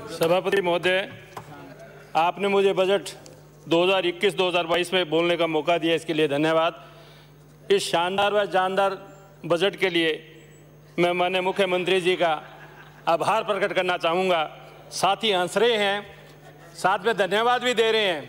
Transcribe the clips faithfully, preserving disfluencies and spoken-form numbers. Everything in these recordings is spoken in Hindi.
सभापति महोदय, आपने मुझे बजट दो हज़ार इक्कीस दो हज़ार बाईस में बोलने का मौका दिया, इसके लिए धन्यवाद। इस शानदार व जानदार बजट के लिए मैं माननीय मुख्यमंत्री जी का आभार प्रकट करना चाहूँगा। साथ ही हंस रहे हैं, साथ में धन्यवाद भी दे रहे हैं,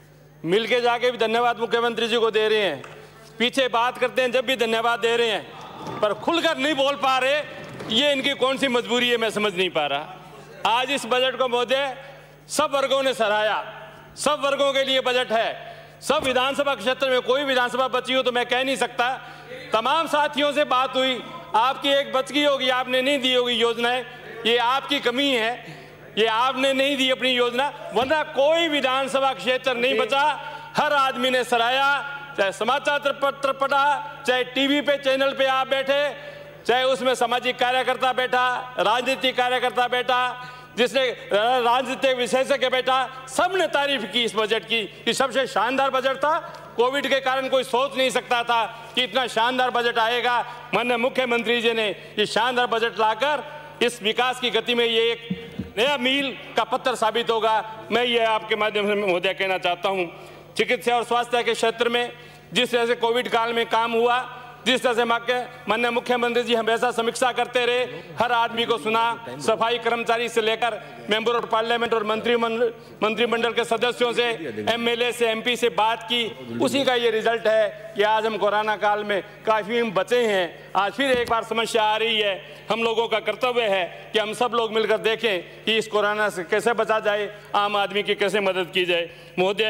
मिल के जाके भी धन्यवाद मुख्यमंत्री जी को दे रहे हैं, पीछे बात करते हैं जब भी धन्यवाद दे रहे हैं, पर खुलकर नहीं बोल पा रहे। ये इनकी कौन सी मजबूरी है, मैं समझ नहीं पा रहा। आज इस बजट को महोदय सब वर्गों ने सराहा, सब वर्गों के लिए बजट है। सब विधानसभा क्षेत्र में कोई विधानसभा बची हो तो मैं कह नहीं सकता। तमाम साथियों से बात हुई, आपकी एक बच गई होगी, आपने नहीं दी होगी योजनाएं, ये आपकी कमी है, ये आपने नहीं दी अपनी योजना, वरना कोई विधानसभा क्षेत्र नहीं बचा। हर आदमी ने सराहा, चाहे समाचार पत्र पढ़ा, चाहे टीवी पे चैनल पे आप बैठे, चाहे उसमें सामाजिक कार्यकर्ता बैठा, राजनीतिक कार्यकर्ता बैठा, जिसने राजनीतिक विशेषज्ञ बैठा, सबने तारीफ की इस बजट की कि सबसे शानदार बजट था। कोविड के कारण कोई सोच नहीं सकता था कि इतना शानदार बजट आएगा। माननीय मुख्यमंत्री जी ने ये शानदार बजट लाकर इस विकास की गति में ये एक नया मील का पत्थर साबित होगा। मैं ये आपके माध्यम से महोदय कहना चाहता हूँ, चिकित्सा और स्वास्थ्य के क्षेत्र में जिस तरह से कोविड काल में काम हुआ, जिस तरह से माननीय मुख्यमंत्री जी हमेशा समीक्षा करते रहे, हर आदमी को सुना, सफाई कर्मचारी से लेकर मेंबर ऑफ पार्लियामेंट और मंत्रिमंडल मंत्रिमंडल के सदस्यों से, एमएलए से, एमपी से बात की, उसी का ये रिजल्ट है कि आज हम कोरोना काल में काफ़ी हम बचे हैं। आज फिर एक बार समस्या आ रही है, हम लोगों का कर्तव्य है कि हम सब लोग मिलकर देखें कि इस कोरोना से कैसे बचा जाए, आम आदमी की कैसे मदद की जाए। महोदय,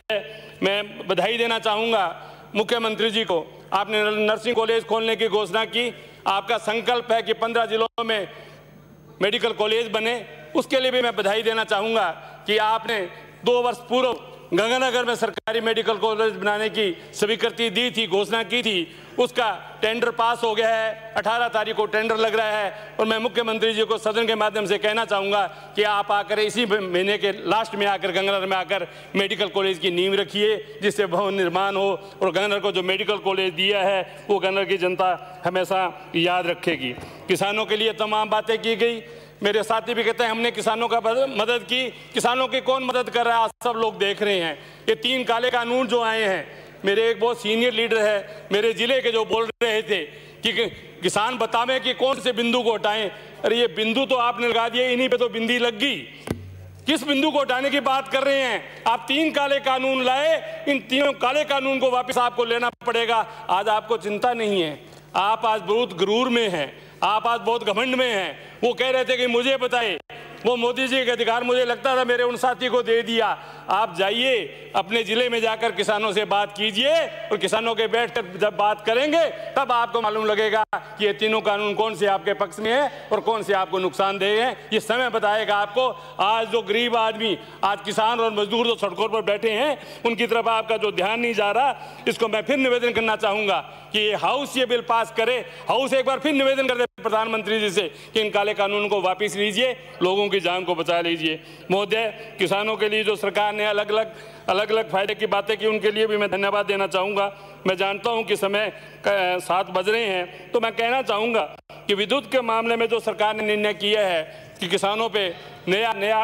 मैं बधाई देना चाहूँगा मुख्यमंत्री जी को। आपने नर्सिंग कॉलेज खोलने की घोषणा की, आपका संकल्प है कि पंद्रह जिलों में मेडिकल कॉलेज बने, उसके लिए भी मैं बधाई देना चाहूँगा कि आपने दो वर्ष पूर्व गंगानगर में सरकारी मेडिकल कॉलेज बनाने की स्वीकृति दी थी, घोषणा की थी, उसका टेंडर पास हो गया है। अठारह तारीख को टेंडर लग रहा है और मैं मुख्यमंत्री जी को सदन के माध्यम से कहना चाहूँगा कि आप आकर इसी महीने के लास्ट में आकर गंगानगर में आकर मेडिकल कॉलेज की नींव रखिए, जिससे भवन निर्माण हो और गंगानगर को जो मेडिकल कॉलेज दिया है वो गंगानगर की जनता हमेशा याद रखेगी। किसानों के लिए तमाम बातें की गई। मेरे साथी भी कहते हैं हमने किसानों का मदद की, किसानों की कौन मदद कर रहा है, आज सब लोग देख रहे हैं। ये तीन काले कानून जो आए हैं, मेरे एक बहुत सीनियर लीडर है मेरे जिले के, जो बोल रहे थे कि किसान बतावें कि कौन से बिंदु को हटाएं। अरे ये बिंदु तो आपने लगा दिए, इन्हीं पे तो बिंदी लग गई। किस बिंदु को हटाने की बात कर रहे हैं आप? तीन काले कानून लाए, इन तीनों काले कानून को वापस आपको लेना पड़ेगा। आज आपको चिंता नहीं है, आप आज बहुत गुरूर में हैं, आप आज बहुत घमंड में हैं। वो कह रहे थे कि मुझे बताए, वो मोदी जी के अधिकार मुझे लगता था मेरे उन साथी को दे दिया। आप जाइए अपने जिले में जाकर किसानों से बात कीजिए और किसानों के बैठकर जब बात करेंगे तब आपको मालूम लगेगा कि ये तीनों कानून कौन से आपके पक्ष में है और कौन से आपको नुकसानदेह हैं। ये समय बताएगा आपको। आज जो गरीब आदमी, आज किसान और मजदूर जो सड़कों पर बैठे हैं, उनकी तरफ आपका जो ध्यान नहीं जा रहा, इसको मैं फिर निवेदन करना चाहूँगा कि ये हाउस ये बिल पास करे। हाउस एक बार फिर निवेदन कर दे प्रधानमंत्री जी से कि इन काले कानून को वापस लीजिए, लोगों की जान को बचा लीजिए। महोदय, किसानों के लिए जो सरकार ने अलग अलग अलग अलग फायदे की बातें की, उनके लिए भी मैं धन्यवाद देना चाहूँगा। मैं जानता हूँ कि समय सात बज रहे हैं, तो मैं कहना चाहूँगा कि विद्युत के मामले में जो सरकार ने निर्णय किया है कि किसानों पे नया नया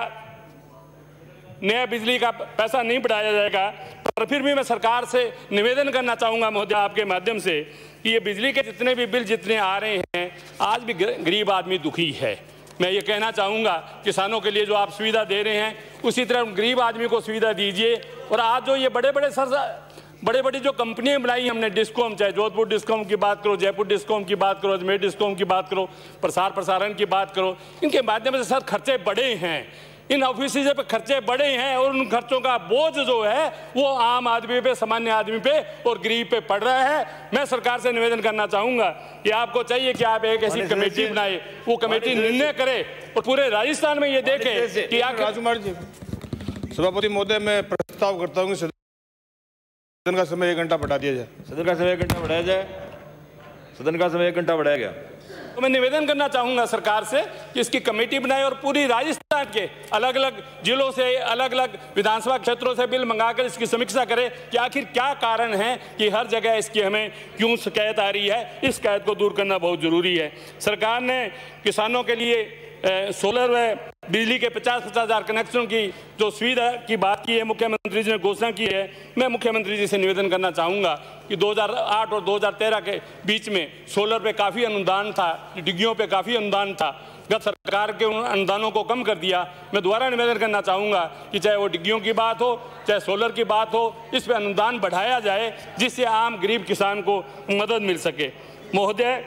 नया बिजली का पैसा नहीं बढ़ाया जाएगा, पर फिर भी मैं सरकार से निवेदन करना चाहूँगा महोदय आपके माध्यम से कि ये बिजली के जितने भी बिल जितने आ रहे हैं, आज भी गरीब आदमी दुखी है। मैं ये कहना चाहूँगा किसानों के लिए जो आप सुविधा दे रहे हैं, उसी तरह गरीब आदमी को सुविधा दीजिए। और आज जो ये बड़े बड़े सर बड़े बड़ी जो कंपनियां बनाई हमने, डिस्कॉम, चाहे जोधपुर डिस्कॉम की बात करो, जयपुर डिस्कॉम की बात करो, अजमेर डिस्कॉम की बात करो, प्रसार प्रसारण की बात करो, इनके माध्यम से सर खर्चे बड़े हैं, इन ऑफिस पे खर्चे बड़े हैं और उन खर्चों का बोझ जो है वो आम आदमी पे, सामान्य आदमी पे और गरीब पे पड़ रहा है। मैं सरकार से निवेदन करना चाहूँगा कि आपको चाहिए कि आप एक ऐसी कमेटी बनाए, वो कमेटी निर्णय करे और पूरे राजस्थान में ये देखे कि राजकुमार जी। सभापति महोदय, मैं प्रस्ताव करता हूँ कि सदन का समय एक घंटा बढ़ा दिया जाए। सदन का समय एक घंटा बढ़ाया जाए। सदन का समय एक घंटा बढ़ाया गया। तो मैं निवेदन करना चाहूँगा सरकार से कि इसकी कमेटी बनाए और पूरी राजस्थान के अलग अलग जिलों से, अलग अलग विधानसभा क्षेत्रों से बिल मंगाकर इसकी समीक्षा करे कि आखिर क्या कारण है कि हर जगह इसकी हमें क्यों शिकायत आ रही है। इस शिकायत को दूर करना बहुत ज़रूरी है। सरकार ने किसानों के लिए सोलर व बिजली के पचास पचास हज़ार कनेक्शनों की जो सुविधा की बात की है, मुख्यमंत्री जी ने घोषणा की है। मैं मुख्यमंत्री जी से निवेदन करना चाहूँगा कि दो हज़ार आठ और दो हज़ार तेरह के बीच में सोलर पे काफ़ी अनुदान था, डिग्गियों पे काफ़ी अनुदान था। गत सरकार के उन अनुदानों को कम कर दिया। मैं दोबारा निवेदन करना चाहूँगा कि चाहे वो डिग्गियों की बात हो, चाहे सोलर की बात हो, इस पर अनुदान बढ़ाया जाए जिससे आम गरीब किसान को मदद मिल सके। महोदय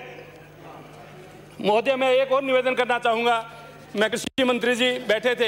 महोदय मैं एक और निवेदन करना चाहूँगा। मैं कृषि मंत्री जी बैठे थे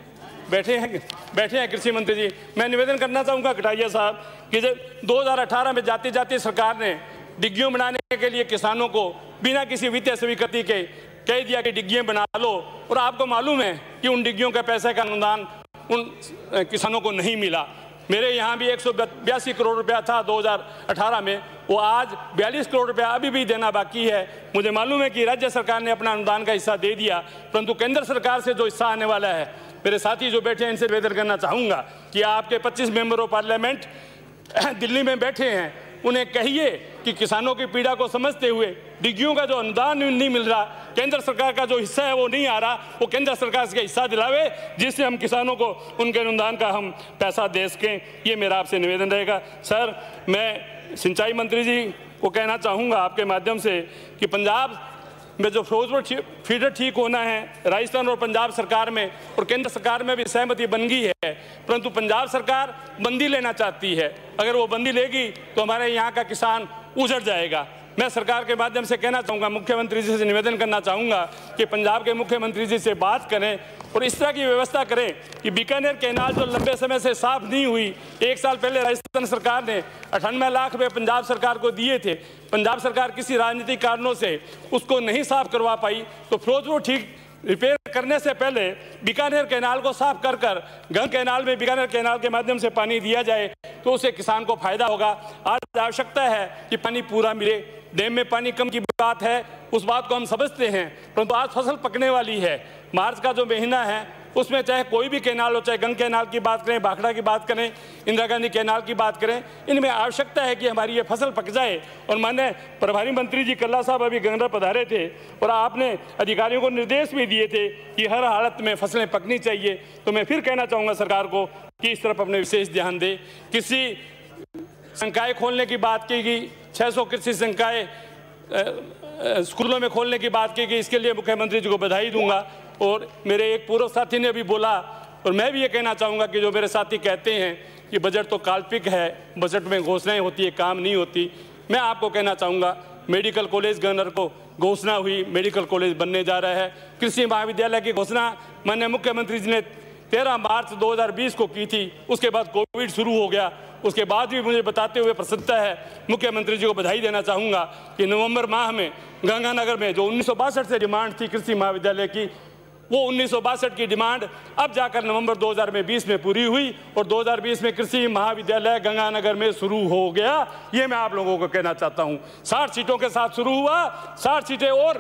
बैठे हैं बैठे हैं कृषि मंत्री जी, मैं निवेदन करना चाहूँगा कटारिया साहब कि जब दो हज़ार अठारह में जाती जाती सरकार ने डिग्गियाँ बनाने के लिए किसानों को बिना किसी वित्तीय स्वीकृति के कह दिया कि डिग्गियाँ बना लो, और आपको मालूम है कि उन डिग्गियों के पैसे का अनुदान उन किसानों को नहीं मिला। मेरे यहाँ भी एक सौ बयासी करोड़ रुपया था दो हज़ार अठारह में, वो आज बयालीस करोड़ रुपया अभी भी देना बाकी है। मुझे मालूम है कि राज्य सरकार ने अपना अनुदान का हिस्सा दे दिया, परंतु केंद्र सरकार से जो हिस्सा आने वाला है, मेरे साथी जो बैठे हैं इनसे निवेदन करना चाहूँगा कि आपके पच्चीस मेंबर ऑफ पार्लियामेंट दिल्ली में बैठे हैं, उन्हें कहिए कि किसानों की पीड़ा को समझते हुए डिग्गियों का जो अनुदान नहीं मिल रहा, केंद्र सरकार का जो हिस्सा है वो नहीं आ रहा, वो केंद्र सरकार से हिस्सा दिलावे जिससे हम किसानों को उनके अनुदान का हम पैसा दे सकें। ये मेरा आपसे निवेदन रहेगा। सर, मैं सिंचाई मंत्री जी को कहना चाहूँगा आपके माध्यम से कि पंजाब में जो फिरोजपुर फीडर ठीक होना है, राजस्थान और पंजाब सरकार में और केंद्र सरकार में भी सहमति बन गई है, परंतु पंजाब सरकार बंदी लेना चाहती है। अगर वो बंदी लेगी तो हमारे यहाँ का किसान उजड़ जाएगा। मैं सरकार के माध्यम से कहना चाहूँगा, मुख्यमंत्री जी से निवेदन करना चाहूँगा कि पंजाब के मुख्यमंत्री जी से बात करें और इस तरह की व्यवस्था करें कि बीकानेर कैनाल जो लंबे समय से साफ नहीं हुई, एक साल पहले राजस्थान सरकार ने अठानवे लाख रुपये पंजाब सरकार को दिए थे, पंजाब सरकार किसी राजनीतिक कारणों से उसको नहीं साफ करवा पाई, तो फिरोजपुर ठीक रिपेयर करने से पहले बीकानेर कैनाल को साफ कर कर गंग कैनाल में बीकानेर कैनाल के माध्यम से पानी दिया जाए तो उससे किसान को फायदा होगा। आज आवश्यकता है कि पानी पूरा मिले। डैम में पानी कम की बात है, उस बात को हम समझते हैं, परंतु आज फसल पकने वाली है। मार्च का जो महीना है उसमें चाहे कोई भी कैनाल हो, चाहे गंग कैनाल की बात करें, भाखड़ा की बात करें, इंदिरा गांधी कैनाल की बात करें, इनमें आवश्यकता है कि हमारी ये फसल पक जाए। और माननीय प्रभारी मंत्री जी कल्ला साहब अभी गंगनर पधारे थे और आपने अधिकारियों को निर्देश भी दिए थे कि हर हालत में फसलें पकनी चाहिए। तो मैं फिर कहना चाहूँगा सरकार को कि इस तरफ अपने विशेष ध्यान दे। कृषि संकाय खोलने की बात की गई, छः सौ कृषि संकाय स्कूलों में खोलने की बात की गई, इसके लिए मुख्यमंत्री जी को बधाई दूंगा। और मेरे एक पूर्व साथी ने अभी बोला और मैं भी ये कहना चाहूँगा कि जो मेरे साथी कहते हैं कि बजट तो काल्पनिक है, बजट में घोषणाएं होती है, काम नहीं होती, मैं आपको कहना चाहूँगा मेडिकल कॉलेज गवर्नर को घोषणा हुई, मेडिकल कॉलेज बनने जा रहा है। कृषि महाविद्यालय की घोषणा माननीय मुख्यमंत्री जी ने तेरह मार्च दो हज़ार बीस को की थी, उसके बाद कोविड शुरू हो गया। उसके बाद भी मुझे बताते हुए प्रसन्नता है, मुख्यमंत्री जी को बधाई देना चाहूँगा कि नवंबर माह में गंगानगर में जो उन्नीस सौ बासठ से डिमांड थी कृषि महाविद्यालय की, वो उन्नीस सौ बासठ की डिमांड अब जाकर नवंबर दो हज़ार बीस में पूरी हुई और दो हज़ार बीस में कृषि महाविद्यालय गंगानगर में शुरू हो गया। ये मैं आप लोगों को कहना चाहता हूँ। साठ सीटों के साथ शुरू हुआ, साठ सीटें और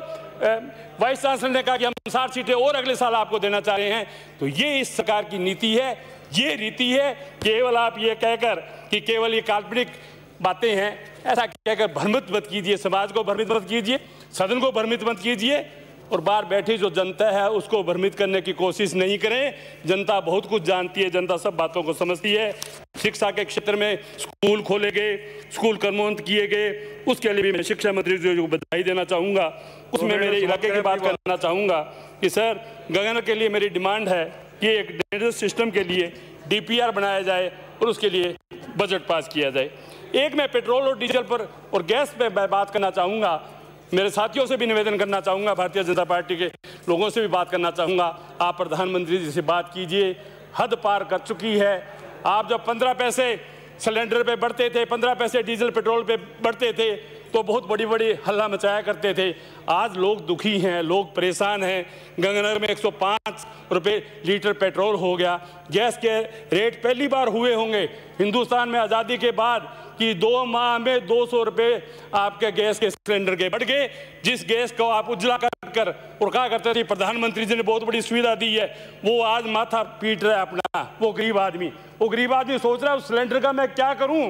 वाइस चांसलर ने कहा कि हम साठ सीटें और अगले साल आपको देना चाह रहे हैं। तो ये इस सरकार की नीति है, ये रीति है। केवल आप ये कहकर कि केवल ये काल्पनिक बातें हैं, ऐसा कहकर भ्रमित मत कीजिए, समाज को भ्रमित मत कीजिए, सदन को भ्रमित मत कीजिए और बाहर बैठी जो जनता है उसको भ्रमित करने की कोशिश नहीं करें। जनता बहुत कुछ जानती है, जनता सब बातों को समझती है। शिक्षा के क्षेत्र में स्कूल खोले गए, स्कूल कर्मोन्नत किए गए, उसके लिए भी मैं शिक्षा मंत्री जी को बधाई देना चाहूँगा। उसमें मेरे इलाके की बात करना चाहूँगा कि सर गंगानगर के लिए मेरी डिमांड है कि एक ड्रेनेज सिस्टम के लिए डी पी आर बनाया जाए और उसके लिए बजट पास किया जाए। एक मैं पेट्रोल और डीजल पर और गैस पर बात करना चाहूँगा। मेरे साथियों से भी निवेदन करना चाहूँगा, भारतीय जनता पार्टी के लोगों से भी बात करना चाहूँगा, आप प्रधानमंत्री जी से बात कीजिए। हद पार कर चुकी है। आप जब पंद्रह पैसे सिलेंडर पे बढ़ते थे, पंद्रह पैसे डीजल पेट्रोल पे बढ़ते थे तो बहुत बड़ी बड़ी हल्ला मचाया करते थे। आज लोग दुखी हैं, लोग परेशान हैं। गंगानगर में एक सौ पाँच रुपये लीटर पेट्रोल हो गया। गैस के रेट पहली बार हुए होंगे हिंदुस्तान में आज़ादी के बाद कि दो माह में दो सौ रुपये आपके गैस के सिलेंडर के बढ़ गए। जिस गैस को आप उजला कर कर और क्या करते थे, प्रधानमंत्री जी ने बहुत बड़ी सुविधा दी है, वो आज माथा पीट रहा है अपना। वो गरीब आदमी वो गरीब आदमी सोच रहा है उस सिलेंडर का मैं क्या करूं।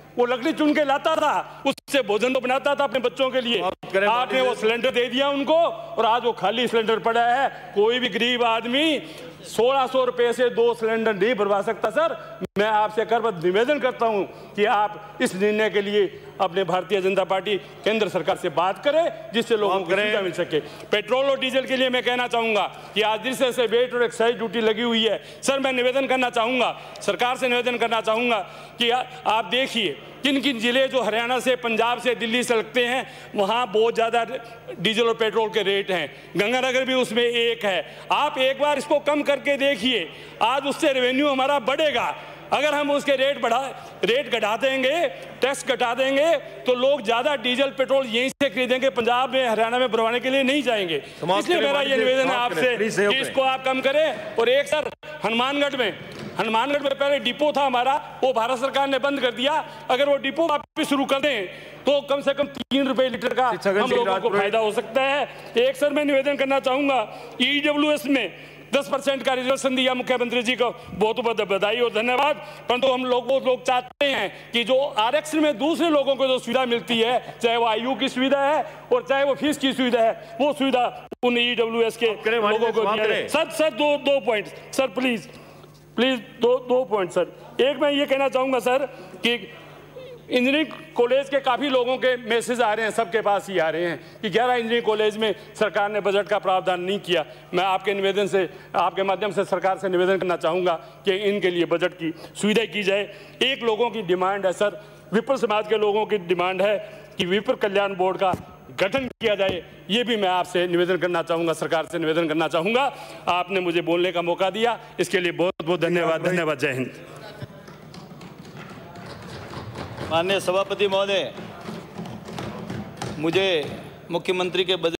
वो लकड़ी चुन के लाता था, उससे भोजन तो बनाता था अपने बच्चों के लिए। आपने वो सिलेंडर दे दिया उनको और आज वो खाली सिलेंडर पड़ा है। कोई भी गरीब आदमी सोलह सौ रुपए से दो सिलेंडर नहीं भरवा सकता। सर, मैं आपसे करबद्ध निवेदन करता हूं कि आप इस निर्णय के लिए अपने भारतीय जनता पार्टी केंद्र सरकार से बात करें, जिससे लोगों को सुविधा मिल सके। पेट्रोल और डीजल के लिए मैं कहना चाहूंगा कि आज जिस तरह से वेट और एक्साइज ड्यूटी लगी हुई है, सर मैं निवेदन करना चाहूंगा, सरकार से निवेदन करना चाहूंगा कि आ, आप देखिए किन किन जिले जो हरियाणा से, पंजाब से, दिल्ली से लगते हैं, वहाँ बहुत ज़्यादा डीजल और पेट्रोल के रेट हैं। गंगानगर भी उसमें एक है। आप एक बार इसको कम करके देखिए, आज उससे रेवेन्यू हमारा बढ़ेगा। अगर हम उसके रेट बढ़ा रेट घटा देंगे, टैक्स घटा देंगे, तो लोग ज़्यादा डीजल पेट्रोल यहीं से खरीदेंगे, पंजाब में, हरियाणा में भरवाने के लिए नहीं जाएंगे। इसलिए मेरा ये निवेदन है आपसे कि इसको आप कम करें। और एक सर, हनुमानगढ़ में हनुमानगढ़ में पहले डिपो था हमारा, वो भारत सरकार ने बंद कर दिया। अगर वो डिपो वापस शुरू कर दें तो कम से कम तीन रुपए लीटर का हम लोगों को फायदा हो सकता है। एक सर मैं निवेदन करना चाहूंगा, ईडब्ल्यूएस में दस परसेंट का रिजर्वेशन दिया, मुख्यमंत्री जी को बहुत बहुत बधाई और धन्यवाद। परंतु हम लोग लोग चाहते हैं कि जो आरक्षण में दूसरे लोगों को जो सुविधा मिलती है, चाहे वो आयु की सुविधा है और चाहे वो फीस की सुविधा है, वो सुविधा उन ईडब्ल्यूएस के लोगों को दिया जाए। सर सर दो दो पॉइंट सर, प्लीज प्लीज दो दो पॉइंट सर। एक मैं ये कहना चाहूंगा सर कि इंजीनियरिंग कॉलेज के काफ़ी लोगों के मैसेज आ रहे हैं, सबके पास ही आ रहे हैं कि ग्यारह इंजीनियरिंग कॉलेज में सरकार ने बजट का प्रावधान नहीं किया। मैं आपके निवेदन से, आपके माध्यम से सरकार से निवेदन करना चाहूँगा कि इनके लिए बजट की सुविधा की जाए। एक लोगों की डिमांड है सर, विप्र समाज के लोगों की डिमांड है कि विप्र कल्याण बोर्ड का गठन किया जाए। ये भी मैं आपसे निवेदन करना चाहूँगा, सरकार से निवेदन करना चाहूँगा। आपने मुझे बोलने का मौका दिया, इसके लिए बहुत बहुत धन्यवाद। धन्यवाद। जय हिंद। माननीय सभापति महोदय, मुझे मुख्यमंत्री के बजट